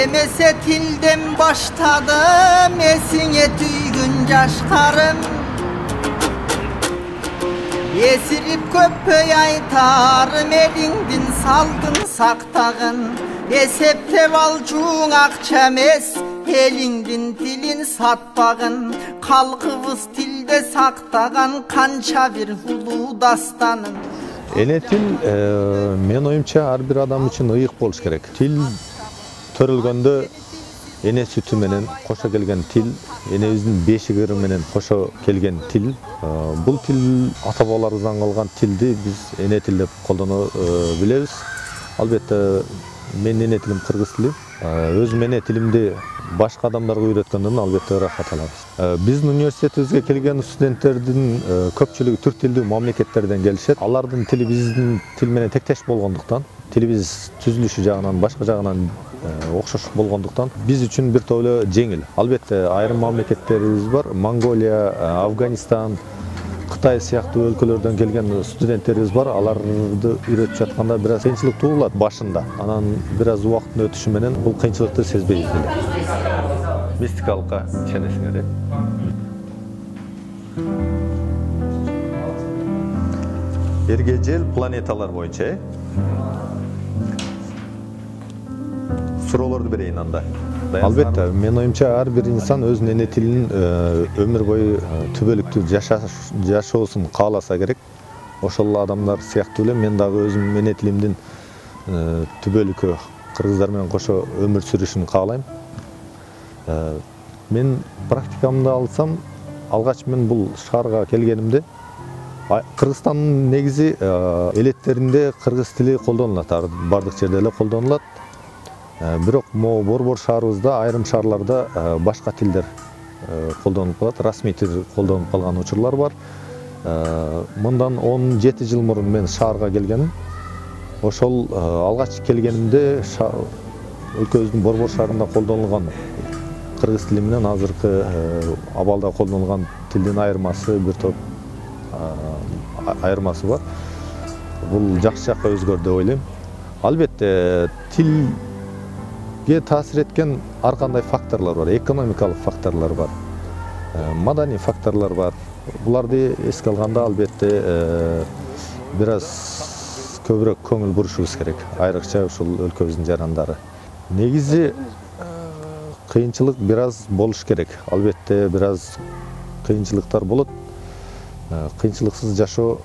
Emese tilden başladım, esine tüygün yaşkarım. Esirip köpöy aytarım, elinden saldın saktağın. Esepte valcuğun akçamez, elinden dilin satpağın. Kalkıvız tilde saktağın, kança bir hulu dastanın. Ene til, men oyumça her bir adam için ıyık boluş gerek. Til törülgöndө ene sütü menen koşa kelgen til, enebizin beşigiri menen koşa kelgen til. Bul til ata-babalarыбыздан kalgan tildi biz ene til dep koldono bilebиз. Albatta men ene tilim kırgız tili. Özüm ene tilimdi başka adamlarga öğretkөндөн albatta рахат алабыз. Биздин университетибизге келген студенттердин көпчүлүгү түрк тилдүү мамлекеттерден келишет. Алардын тили биздин тил менен тектеш болгондуктан, тилибиз түзүлүшү жагынан, башка жагынан окшош болгондуктан биз үчүн бир топ эле жеңил. Албетте айрым мамлекеттерибиз бар. Монголия, Афганистан, Кытай сыяктуу өлкөлөрдөн келген студенттерибиз бар. Аларды үйрөтүп жатканда бир аз кыйынчылык туулат башында. Анан бир аз убакыттын өтүшү менен бул кыйынчылыкты сезбейбиз деле. Мистикалыкка ишенесиңер, Эргежел планеталар боюнча суроолорду берейин анда. Албетте, мен оюмча ар бир инсан өзүнүн эне тилин өмүр бою түбөлүктүү жашоосун кааласа керек. Ошол адамдар сыяктуу эле мен дагы өзүмдүн эне тилимдин түбөлүккө кыргыздар менен кошо өмүр сүрүшүн каалайм. Мен практикамды алсам, алгач мен бул шаарга келгенимде Кыргызстандын негизи элеттеринде кыргыз тили колдонулат, бардык жерде эле колдонулат. Бирок могу Борбор шаарыбызда айрым шаарларда башка тилдер колдонуп калат, расмий тил колдонуп калган учурлар бар. Мындан 17 жыл мурун мен шаарга келгеним. Ошол алгач келгенимде өлкөбүздүн Борбор шаарында колдонулган кыргыз тили менен азыркы абалда колдонулган тилдин айырмасы бир топ айырмасы бар. Бул жакшы жакка өзгөрдү деп ойлойм. Албетте тилге таасир эткен ар кандай факторлор бар, экономикалык факторлор бар, маданий факторлор бар. Буларды эске алганда албетте бир аз көбүрөөк көңүл бурушубуз керек, айрыкча ушул өлкөбүздүн жарандары. Негизи кыйынчылык бир аз болуш керек. Албетте бир аз кыйынчылыктар болот. Кыйынчылыксыз жашоо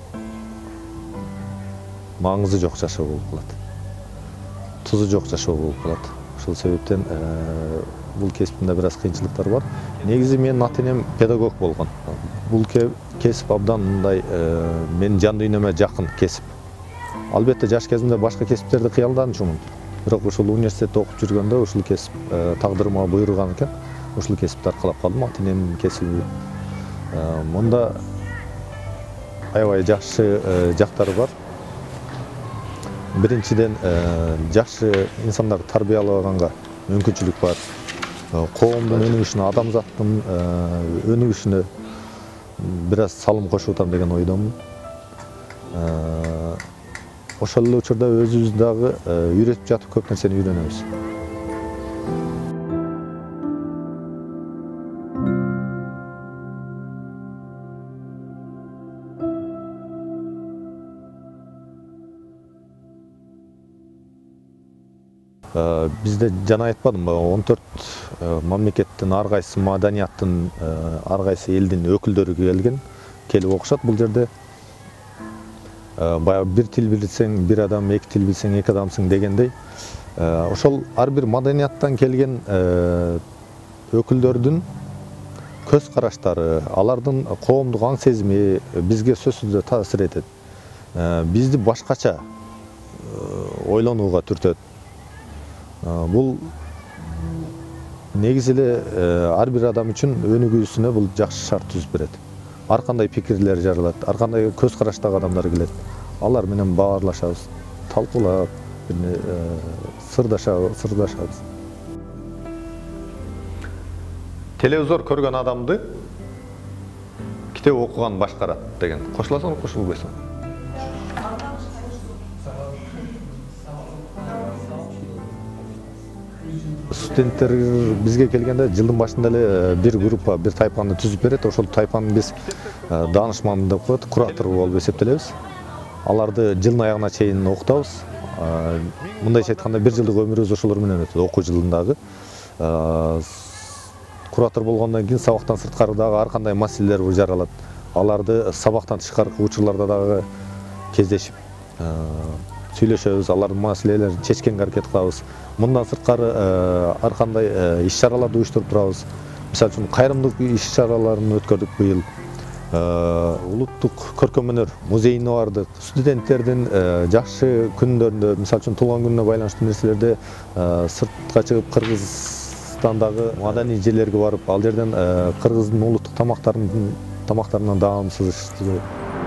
маңызы жок жашоо болуп калат. Тузу жок жашоо болуп калат. Ошол себептен бул кесиптимде бир аз кыйынчылыктар бар. Негизи менин ата-энем педагог болгон. Бул кесип абдан мындай менин жан дүйнөмө жакын кесип. Албетте жаш кезимде башка кесиптерди кыялданчумун. Бирок ушул университетте окуп жүргөндө ушул кесип тагдырыма буйруган экен. Ушул кесипти аркалап калдым. Ата-энемдин кесиби. Мында аябай жакшы жактары бар. Биринчиден жакшы инсандарды тарбиялаганга мүмкүнчүлүк бар. Коомдун өнүгүшүнө, адамзаттын өнүгүшүнө бир аз салым кошуп атам деген ойдомун. Ошол эле учурда өзүбүз дагы үйрөтүп жатып көп нерсени үйрөнөбүз. Бизде жана айтпадымбы, 14 мамлекеттин ар кайсы маданияттын, ар кайсы элдин өкүлдөрү келип окушат бул жерде. Баягы бир тил билсең бир адам, эки тил билсең эки адамсың дегендей. Ошол ар бир маданияттан келген өкүлдөрдүн көз караштары, алардын коомдук аң сезими бизге сөзсүз таасир этет. Бизди башкача ойлонууга түртөт. Бул негизи эле ар бир адам үчүн өнүгүүсүнө бул жакшы шарт түзүп берет. Ар кандай пикирлер жаралат, ар кандай көз караштагы адамдар келет. Алар менен баарлашабыз, талкуулап, сырдашабыз. Телевизор көргөн адамды китеп окуган башкарат деген. Кошуласың, кошулбайсың? студенттер бизге келгенде жылдын башында эле бир группа, бир тайпаны түзүп берет. Ошол тайпаны биз даанышман деп коет, куратор болуп эсептелебиз. Аларды жылдын аягына чейин окутабыз. Мындайча айтканда 1 жылдык өмүрүбүз ошолор менен өтөт, окуу жылындагы. Куратор болгондон кийин сабактан сырткары дагы ар кандай маселелер жаралат. Аларды сабактан тышкаркы учурларда дагы кездешип сүйлөшөбүз, алардын маселелерин чечкенге аракет кылабыз. Мындан сырткары ар кандай иш-чараларды уюштуруп турабыз. Мисалы үчүн кайрымдуулук иш-чараларын өткөрдүк быйыл. Улуттук көркөм өнөр музейине бардык. Студенттердин жакшы күндөрүндө, мисалы үчүн туулган күнүнө байланыштуу нерселерде сыртка чыгып Кыргызстандагы маданий жерлерге барып, ал жерден кыргыздын улуттук тамактарынан даамсыз.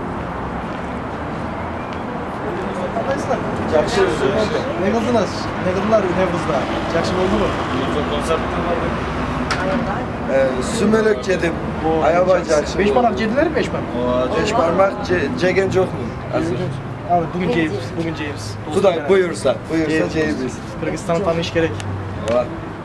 Жақсы. Не кылдыңыз? Не кылдыңар Неврузда? Жақсы болдуңбу? Концерттен бардык. Сүмөлөк жедим. Аябай жакшы. 5 бармак жедилерби 5 бармак? 5 бармак жеген жокмун. Ал бүгүн жейбиз. Кудай буйурса жейбиз. Кыргызстанды тааныш керек. Ооба.